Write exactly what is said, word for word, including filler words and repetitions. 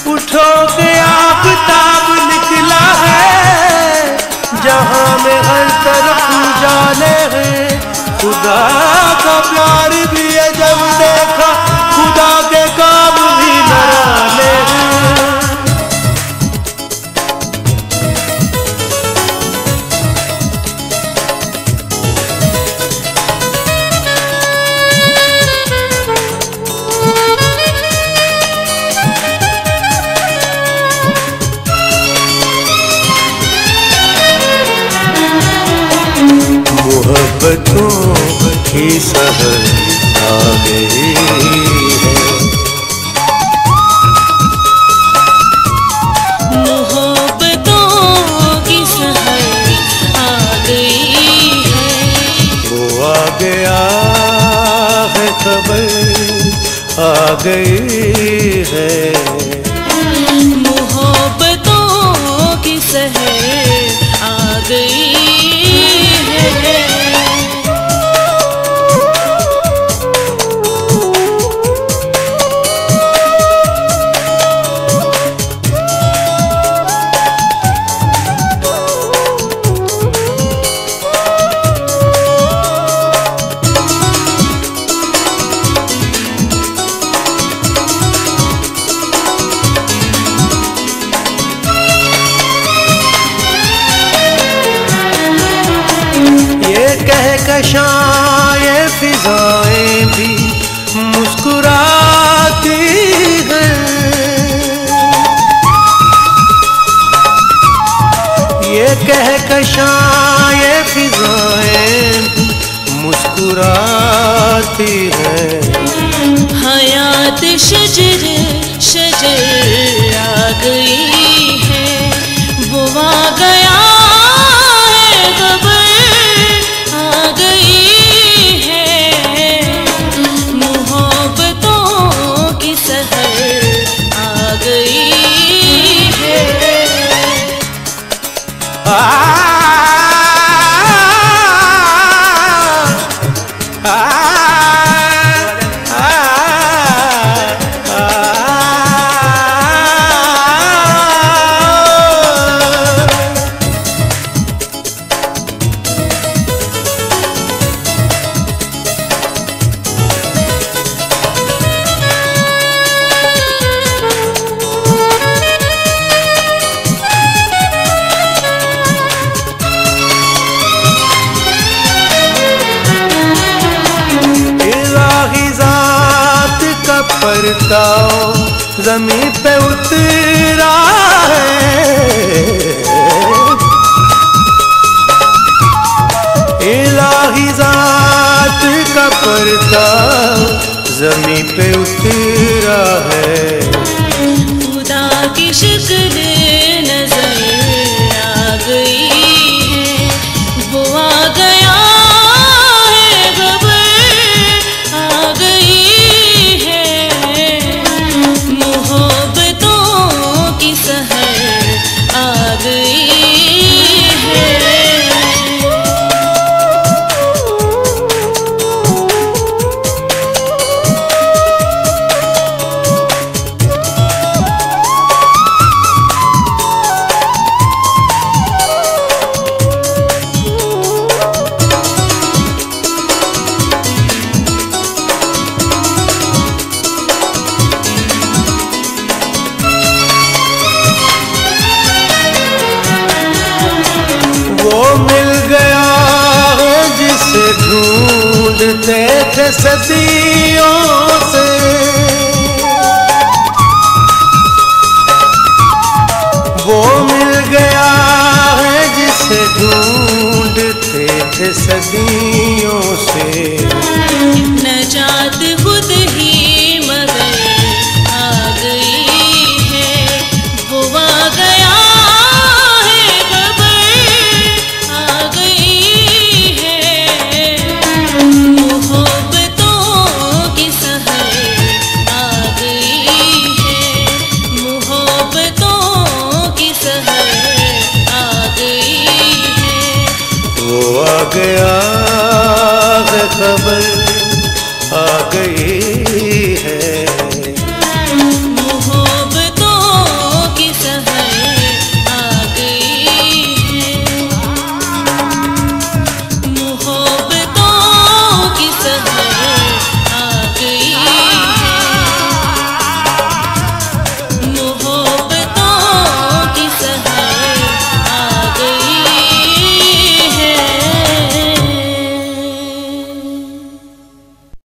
उठो के आफताब निकला है, जहां में हर तरफ उजाले हैं। खुदा का प्यार भी है जब देखा, खुदा के काम भी निराले हैं। मोहब्बतों की सहर आ गई है, मोहब्बतों की सहर आ गई है। वो आ गया है, खबर आ गई है। मोहब्बतों की सहर आ गई है। कहकशां ये फिजाएं भी मुस्कुराती हैं, ये कहकशां ये फिजाएं मुस्कुराती हैं। हयात शजर शजर आ गई है, वो आ गया है, खबर आ गई है। मोहब्बतों की सहर आ गई है। आ, आ, आ, परताओ ज़मीं पे उतरा है, इलाही ज़ात का परताओ ज़मीं पे उतरा है। खुदा की शक्ल नजर आ गई है, वो आ गया है, खबर आ गई है। मोहब्बतों की सहर आ गई है। वो मिल गया है जिसे ढूंढते थे सदियों से,